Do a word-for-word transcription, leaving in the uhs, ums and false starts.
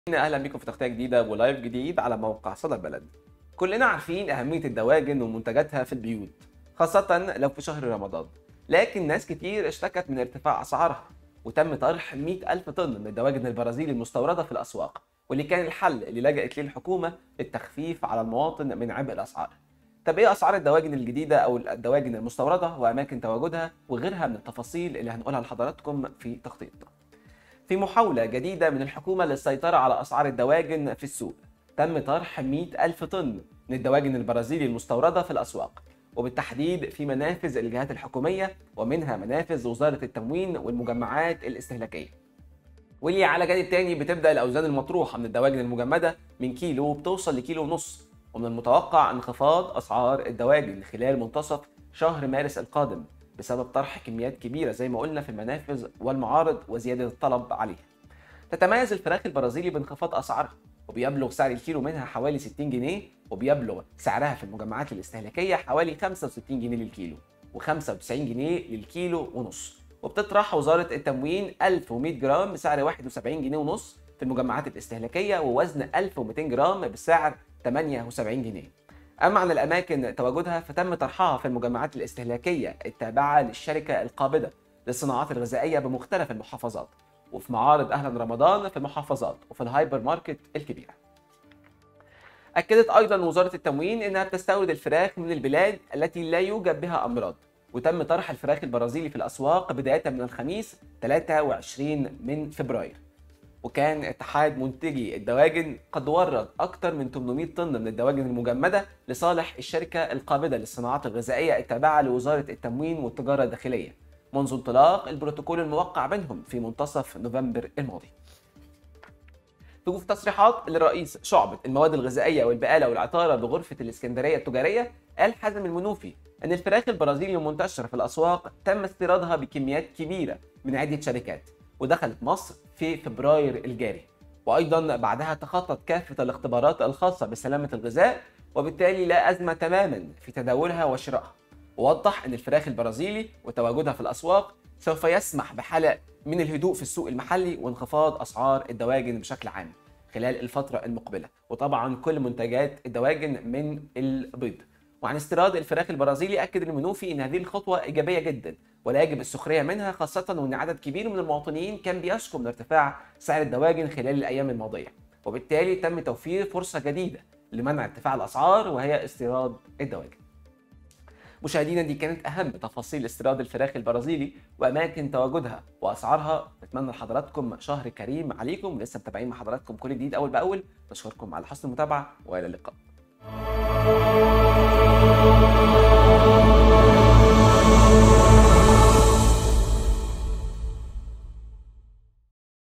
اهلا بيكم في تغطيه جديده ولايف جديد على موقع صدى البلد. كلنا عارفين اهميه الدواجن ومنتجاتها في البيوت، خاصه لو في شهر رمضان. لكن ناس كتير اشتكت من ارتفاع اسعارها، وتم طرح مئة ألف طن من الدواجن البرازيلي المستورده في الاسواق، واللي كان الحل اللي لجأت ليه الحكومه للتخفيف على المواطن من عبء الاسعار. طب ايه اسعار الدواجن الجديده او الدواجن المستورده واماكن تواجدها وغيرها من التفاصيل اللي هنقولها لحضراتكم في تغطيتنا. في محاولة جديدة من الحكومة للسيطرة على أسعار الدواجن في السوق، تم طرح مئة ألف طن من الدواجن البرازيلي المستوردة في الأسواق، وبالتحديد في منافذ الجهات الحكومية ومنها منافذ وزارة التموين والمجمعات الاستهلاكية. واللي على جانب تاني بتبدأ الأوزان المطروحة من الدواجن المجمدة من كيلو بتوصل لكيلو ونص، ومن المتوقع انخفاض أسعار الدواجن خلال منتصف شهر مارس القادم بسبب طرح كميات كبيرة زي ما قلنا في المنافذ والمعارض وزيادة الطلب عليها. تتميز الفراخ البرازيلي بانخفاض أسعارها، وبيبلغ سعر الكيلو منها حوالي ستين جنيه، وبيبلغ سعرها في المجمعات الاستهلاكية حوالي خمسة وستين جنيه للكيلو وخمسة وتسعين جنيه للكيلو ونص. وبتطرح وزارة التموين ألف ومئة جرام بسعر واحد وسبعين جنيه ونص في المجمعات الاستهلاكية، ووزن ألف ومئتين جرام بسعر ثمانية وسبعين جنيه. أما عن الأماكن تواجدها فتم طرحها في المجمعات الاستهلاكية التابعة للشركة القابضة للصناعات الغذائية بمختلف المحافظات، وفي معارض أهلا رمضان في المحافظات، وفي الهايبر ماركت الكبيرة. أكدت أيضا وزارة التموين أنها بتستورد الفراخ من البلاد التي لا يوجد بها أمراض، وتم طرح الفراخ البرازيلي في الأسواق بداية من الخميس ثلاثة وعشرين من فبراير. وكان اتحاد منتجي الدواجن قد ورد أكثر من ثمانمئة طن من الدواجن المجمدة لصالح الشركة القابضة للصناعات الغذائية التابعة لوزارة التموين والتجارة الداخلية منذ انطلاق البروتوكول الموقع بينهم في منتصف نوفمبر الماضي. في تصريحات لرئيس شعبة المواد الغذائية والبقالة والعطارة بغرفة الإسكندرية التجارية، قال حازم المنوفي أن الفراخ البرازيلي المنتشرة في الأسواق تم استيرادها بكميات كبيرة من عدة شركات، ودخلت مصر في فبراير الجاري، وأيضا بعدها تخطت كافة الاختبارات الخاصة بسلامة الغذاء، وبالتالي لا أزمة تماما في تداولها وشرائها. ووضح أن الفراخ البرازيلي وتواجدها في الأسواق سوف يسمح بحالة من الهدوء في السوق المحلي وانخفاض أسعار الدواجن بشكل عام خلال الفترة المقبلة، وطبعا كل منتجات الدواجن من البيض. وعن استيراد الفراخ البرازيلي أكد المنوفي أن هذه الخطوة إيجابية جدا ولا يجب السخرية منها، خاصة وأن عدد كبير من المواطنين كان بيشكو من ارتفاع سعر الدواجن خلال الأيام الماضية، وبالتالي تم توفير فرصة جديدة لمنع ارتفاع الأسعار وهي استيراد الدواجن. مشاهدينا، دي كانت أهم تفاصيل استيراد الفراخ البرازيلي وأماكن تواجدها وأسعارها. نتمنى لحضراتكم شهر كريم عليكم، لسه متابعين مع حضراتكم كل جديد أول بأول. نشكركم على حسن المتابعة وإلى اللقاء.